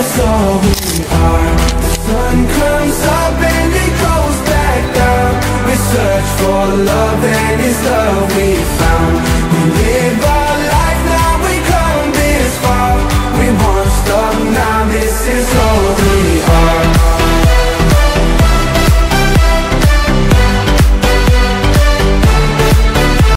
it's all we are. The sun comes up and it goes back down. We search for love and it's love we